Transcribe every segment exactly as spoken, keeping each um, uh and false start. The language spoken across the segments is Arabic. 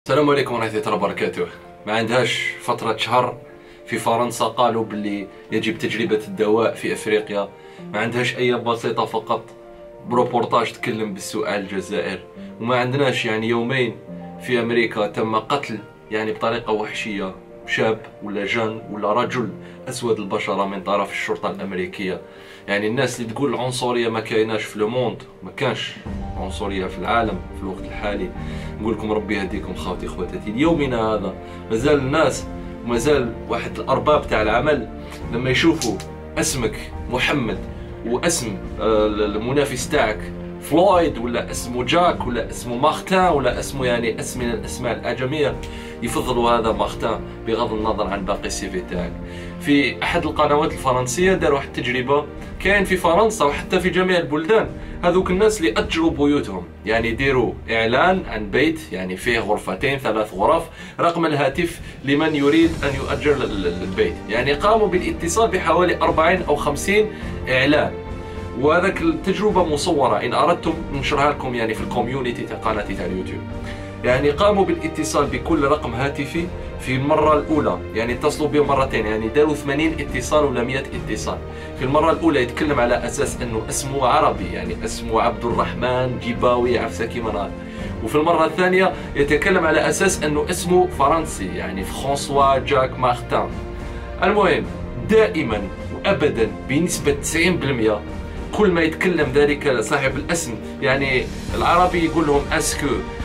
السلام عليكم ورحمة الله وبركاته. ما عندهاش فترة شهر في فرنسا قالوا باللي يجب تجربة الدواء في افريقيا. ما عندهاش ايام بسيطة فقط بروبورتاج تكلم بالسؤال الجزائر. وما عندناش يعني يومين في امريكا تم قتل يعني بطريقة وحشية شاب ولا جان ولا رجل اسود البشرة من طرف الشرطة الامريكية. يعني الناس اللي تقول العنصرية ما كايناش في لوموند، ما كانش عنصرية في العالم في الوقت الحالي. نقول لكم ربي يهديكم خوتي خواتاتي. ليومنا هذا مازال الناس ومازال واحد الارباب تاع العمل لما يشوفوا اسمك محمد واسم المنافس تاعك فلويد ولا اسمه جاك ولا اسمه مارتان ولا اسمه يعني اسم من الاسماء الاعجميه يفضلوا هذا مارتان بغض النظر عن باقي السي في تاعك. في احد القنوات الفرنسيه داروا واحد التجربه كاين في فرنسا وحتى في جميع البلدان. هذوك الناس اللي اجروا بيوتهم يعني يديروا اعلان عن بيت يعني فيه غرفتين ثلاث غرف، رقم الهاتف لمن يريد ان يؤجر البيت. يعني قاموا بالاتصال بحوالي أربعين او خمسين اعلان، وهذاك التجربه مصوره ان اردتم ننشرها لكم يعني في الكوميونيتي تاع قناتي تاع اليوتيوب. يعني قاموا بالاتصال بكل رقم هاتفي في المره الاولى، يعني اتصلوا بهم مرتين، يعني داروا ثمانين اتصال ولا مئة اتصال. في المره الاولى يتكلم على اساس انه اسمه عربي، يعني اسمه عبد الرحمن جيباوي عفسه كيما نهار. وفي المره الثانيه يتكلم على اساس انه اسمه فرنسي، يعني فرانسوا جاك مارتان. المهم دائما وابدا بنسبه تسعين بالمئة كل ما يتكلم ذلك صاحب الاسم يعني العربي يقول لهم اسكو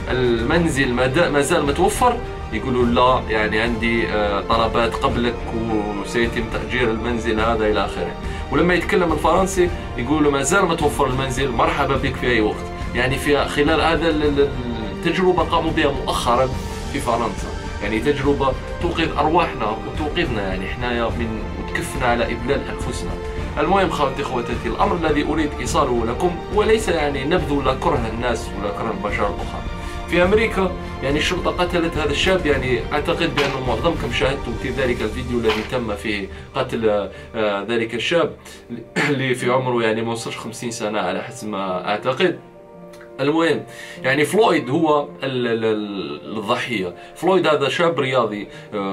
المنزل ما زال متوفر، يقولوا لا يعني عندي طلبات قبلك وسيتم تأجير المنزل هذا الى اخره. ولما يتكلم الفرنسي يقولوا ما زال متوفر المنزل مرحبا بك في اي وقت. يعني في خلال هذا التجربه قاموا بها مؤخرا في فرنسا، يعني تجربه توقظ ارواحنا وتوقظنا يعني حنايا من وتكفنا على اذلال انفسنا. المهم خواتي خواتاتي، الامر الذي اريد ايصاله لكم وليس يعني نبذ ولا كره الناس ولا كره البشر الاخرى. في امريكا يعني الشرطه قتلت هذا الشاب، يعني اعتقد بان معظمكم شاهدتم في ذلك الفيديو الذي تم فيه قتل ذلك الشاب اللي في عمره يعني ما وصلش خمسين سنه على حسب ما اعتقد. المهم يعني فلويد هو الضحيه. فلويد هذا شاب رياضي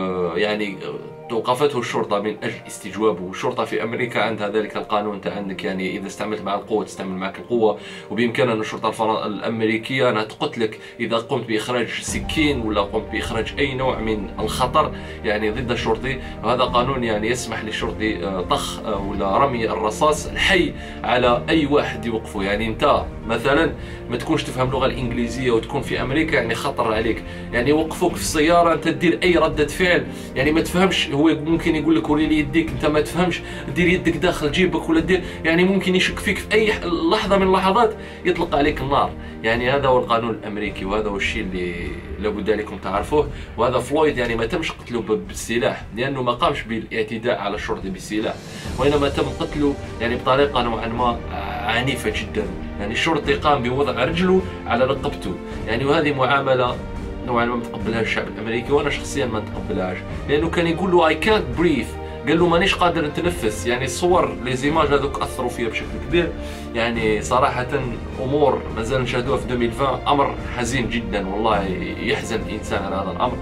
يعني توقفته الشرطة من أجل استجوابه. الشرطة في أمريكا عندها ذلك القانون تاع عندك يعني إذا استعملت مع القوة تستعمل معك القوة، وبإمكان الشرطة الأمريكية أنها تقتلك إذا قمت بإخراج سكين ولا قمت بإخراج أي نوع من الخطر يعني ضد الشرطي. وهذا قانون يعني يسمح للشرطي طخ ولا رمي الرصاص الحي على أي واحد يوقفه. يعني أنت مثلا ما تكونش تفهم اللغة الإنجليزية وتكون في أمريكا يعني خطر عليك، يعني يوقفوك في السيارة أنت تدير أي ردة فعل يعني ما تفهمش، هو ممكن يقول لك وري لي يديك انت ما تفهمش، دير يدك داخل جيبك ولا دير يعني ممكن يشك فيك في اي لحظه من اللحظات يطلق عليك النار. يعني هذا هو القانون الامريكي وهذا هو الشيء اللي لابد عليكم تعرفوه. وهذا فلويد يعني ما تمش قتله بالسلاح لانه ما قامش بالاعتداء على الشرطي بالسلاح، وانما تم قتله يعني بطريقه نوعا ما عنيفه جدا. يعني الشرطي قام بوضع رجله على رقبته يعني، وهذه معامله نوعا ما متقبلهاش الشعب الامريكي، وانا شخصيا ما نتقبلهاش لانه كان يقول له اي كانت بريث، قال له مانيش قادر نتنفس. يعني الصور لي زيماج هذوك اثروا فيها بشكل كبير. يعني صراحه امور مازال نشاهدوها في ألفين وعشرين، امر حزين جدا والله يحزن الانسان على هذا الامر.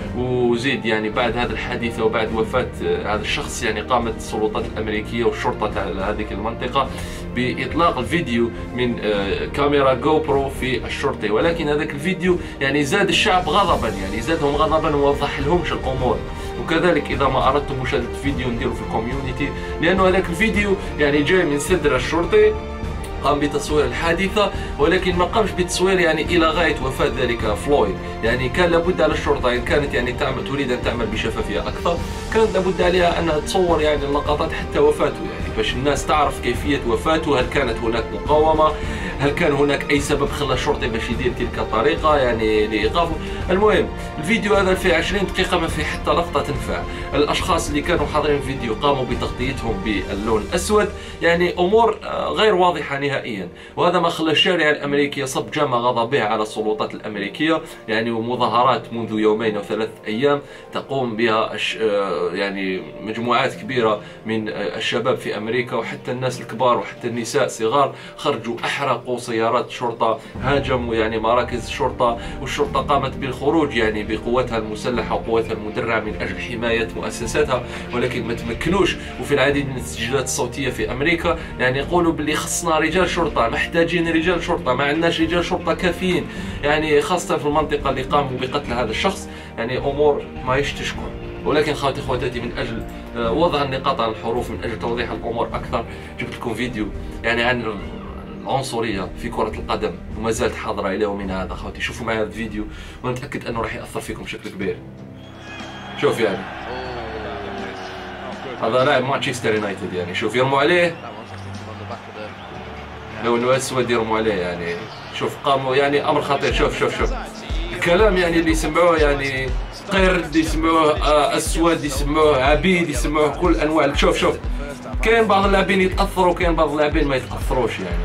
وزيد يعني بعد هذا الحادثة وبعد وفاة هذا الشخص يعني قامت السلطات الأمريكية والشرطة تاع هذه المنطقة بإطلاق الفيديو من كاميرا جو برو في الشرطي، ولكن هذاك الفيديو يعني زاد الشعب غضبا، يعني زادهم غضبا ووضح لهمش الأمور. وكذلك إذا ما أردتم مشاهدة الفيديو نديروا في الكوميونيتي، لأنه هذاك الفيديو يعني جاي من صدر الشرطي قام بتصوير الحادثة، ولكن ما قامش بتصوير يعني إلى غاية وفاة ذلك فلويد. يعني كان لابد على الشرطة إن كانت يعني تعمل تريد أن تعمل بشفافية أكثر، كانت لابد عليها أنها تصور يعني اللقطات حتى وفاته، يعني باش الناس تعرف كيفية وفاته. هل كانت هناك مقاومة؟ هل كان هناك أي سبب خلى الشرطي باش يدير تلك الطريقة يعني لإيقافه؟ المهم الفيديو هذا في عشرين دقيقة ما في حتى لقطة تنفع. الأشخاص اللي كانوا حاضرين الفيديو قاموا بتغطيتهم باللون الأسود، يعني أمور غير واضحة نهائيا. وهذا ما خلى الشارع الأمريكي يصب جام غضبه على السلطات الأمريكية يعني، ومظاهرات منذ يومين أو ثلاث أيام تقوم بها يعني مجموعات كبيرة من الشباب في امريكا، وحتى الناس الكبار وحتى النساء صغار خرجوا احرقوا سيارات شرطه، هاجموا يعني مراكز الشرطه، والشرطه قامت بالخروج يعني بقوتها المسلحه وقوتها المدرعه من اجل حمايه مؤسساتها، ولكن ما تمكنوش. وفي العديد من التسجيلات الصوتيه في امريكا يعني يقولوا باللي خصنا رجال شرطه، محتاجين رجال شرطه، ما عندناش رجال شرطه كافيين، يعني خاصه في المنطقه اللي قاموا بقتل هذا الشخص، يعني امور ما يشتشكون. ولكن خواتي خواتاتي من اجل وضع النقاط على الحروف، من اجل توضيح الامور اكثر، جبت لكم فيديو يعني عن العنصريه في كره القدم وما زالت حاضره الى يومنا هذا. خواتي شوفوا معي هذا الفيديو وانا متاكد انه راح ياثر فيكم بشكل كبير. شوف يعني هذا لاعب مانشستر يونايتد، يعني شوف يرموا عليه لونه اسود يرموا عليه، يعني شوف قاموا يعني امر خطير. شوف شوف شوف الكلام يعني اللي يسمعوه يعني قرد، يسمعوه اسود، يسمعوه عبيد، يسمعوه كل انواع. شوف شوف كاين بعض اللاعبين يتاثروا، كاين بعض اللاعبين ما يتاثروش يعني.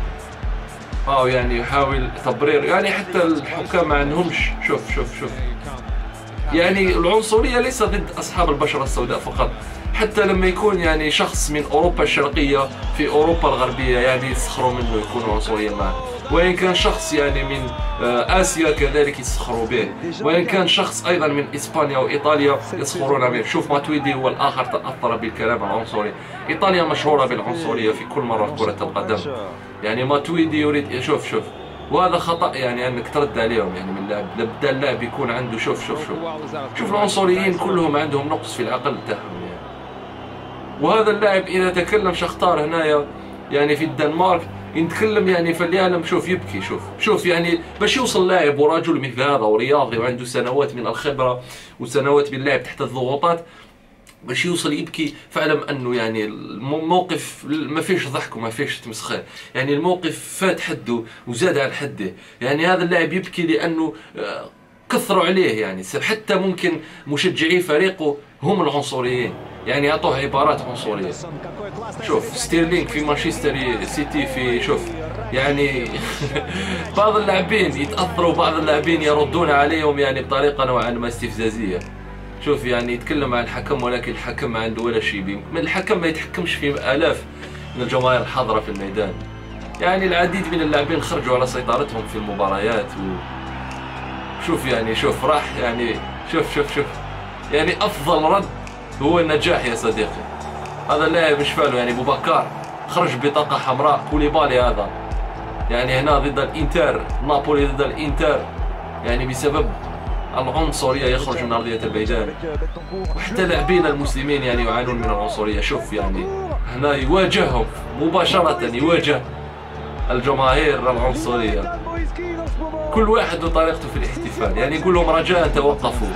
اه يعني يحاول تبرير، يعني حتى الحكام ما عندهمش. شوف شوف شوف يعني العنصريه ليس ضد اصحاب البشره السوداء فقط، حتى لما يكون يعني شخص من اوروبا الشرقيه في اوروبا الغربيه يعني يسخروا منه، يكونوا عنصريين معه. وإن كان شخص يعني من آسيا كذلك يسخروا به، وإن كان شخص أيضا من إسبانيا وإيطاليا يسخرون به. شوف ماتويدي هو الآخر تأثر بالكلام العنصري. إيطاليا مشهورة بالعنصرية في كل مرة في كرة القدم، يعني ماتويدي يريد. شوف شوف وهذا خطأ يعني أنك ترد عليهم يعني من لاعب، لابد اللاعب يكون عنده. شوف شوف شوف شوف العنصريين كلهم عندهم نقص في العقل تاعهم يعني. وهذا اللاعب إذا تكلم شختار هنايا يعني في الدنمارك يتكلم يعني فليعلم. شوف يبكي. شوف شوف يعني باش يوصل لاعب ورجل مثل هذا ورياضي وعنده سنوات من الخبرة وسنوات باللعب تحت الضغوطات، باش يوصل يبكي، فاعلم انه يعني الموقف ما فيش ضحك وما فيش تمسخير، يعني الموقف فات حده وزاد عن حده. يعني هذا اللاعب يبكي لانه كثروا عليه، يعني حتى ممكن مشجعي فريقه هم العنصريين، يعني يعطوه عبارات عنصريه. شوف ستيرلينغ في مانشستر سيتي في شوف يعني بعض اللاعبين يتاثروا، بعض اللاعبين يردون عليهم يعني بطريقه نوعا ما استفزازيه. شوف يعني يتكلم عن الحكم، ولكن الحكم ما عنده ولا شيء، الحكم ما يتحكمش في آلاف من الجماهير الحاضره في الميدان. يعني العديد من اللاعبين خرجوا على سيطرتهم في المباريات و... شوف يعني شوف راح يعني شوف شوف شوف يعني افضل رد هو النجاح يا صديقي. هذا اللاعب مش فاله يعني بوبكار خرج بطاقه حمراء، كوليبالي هذا يعني هنا ضد الانتر، نابولي ضد الانتر، يعني بسبب العنصريه يخرج من ارضيه الميدان. وحتى لاعبين المسلمين يعني يعانون من العنصريه. شوف يعني هنا يواجههم مباشره، يواجه الجماهير العنصريه، كل واحد وطريقته في الاحتفال، يعني يقول لهم رجاء توقفوا.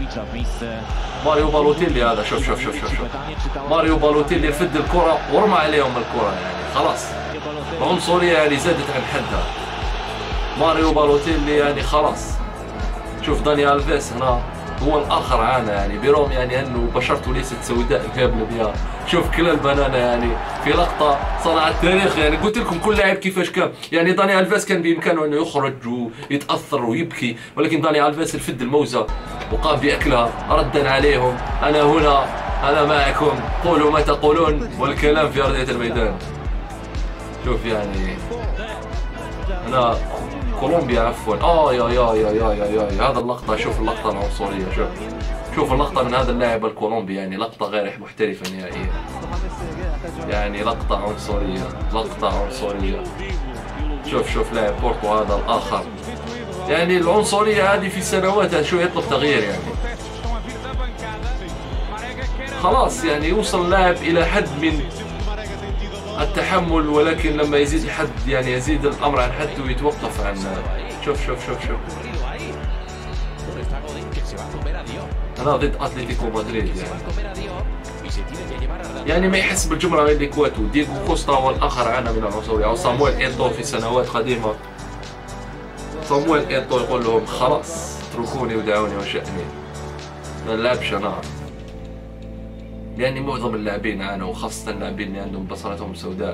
ماريو بالوتيلي هذا شوف شوف شوف شوف, شوف. ماريو بالوتيلي رفد الكرة ورمى عليهم الكرة، يعني خلاص العنصرية يعني زادت عن حدها. ماريو بالوتيلي يعني خلاص. شوف داني ألفيس هنا هو الآخر عانى يعني برغم يعني أنه بشرته ليست سوداء كاملة بها. شوف كلا البنانة يعني في لقطة صنعت تاريخ، يعني قلت لكم كل لاعب كيفاش كان. يعني داني ألفيس كان بإمكانه أنه يخرج ويتأثر ويبكي، ولكن داني ألفيس الفد الموزة وقام بأكلها ردا عليهم. أنا هنا، أنا معكم، قولوا ما تقولون، والكلام في أرضية الميدان. شوف يعني أنا كولومبيا عفوا اه يا يا يا يا يا يا هذا اللقطة. شوف اللقطة العنصرية، شوف شوف اللقطة من هذا اللاعب الكولومبي، يعني لقطة غير محترفة نهائيا، يعني لقطة عنصرية، لقطة عنصرية. شوف شوف لاعب بورتو هذا الآخر، يعني العنصرية هذه في سنوات شو يطلب تغيير يعني. خلاص يعني يوصل اللاعب إلى حد من التحمل، ولكن لما يزيد الحد يعني يزيد الامر عن حده ويتوقف عن. شوف شوف شوف شوف انا ضد اتلتيكو مدريد يعني يعني ما يحس بالجمله غير ليكواتو. دييغو كوستا هو الاخر عانى من العنصريه، او صامويل ايتو في سنوات قديمه. صامويل ايتو يقول لهم خلاص اتركوني ودعوني وشأني، ما نلعبش انا. يعني معظم اللاعبين عانوا، وخاصة اللاعبين اللي عندهم بصرتهم سوداء.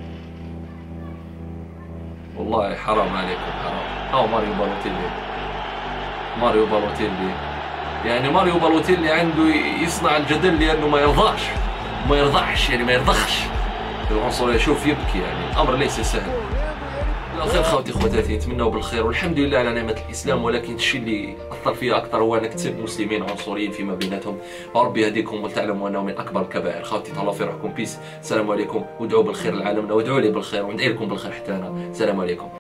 والله حرام عليكم حرام. أو ماريو بالوتيلي، ماريو بالوتيلي يعني ماريو بالوتيلي عنده يصنع الجدل لأنه ما يرضاش، ما يرضعش يعني ما يرضخش. العنصريه شوف يبكي، يعني الامر ليس سهل. الخير خوتي خواتاتي، نتمنوا بالخير والحمد لله على نعمه الاسلام، ولكن الشيء اللي اثر فيا اكثر هو انك تسب مسلمين عنصريين فيما بيناتهم، وربي يهديكم ولتعلموا انه من اكبر الكبائر. خوتي تهلاو في روحكم، بيس، السلام عليكم، وادعوا بالخير لعالمنا، وادعوا لي بالخير وندعي لكم بالخير حتى انا، السلام عليكم.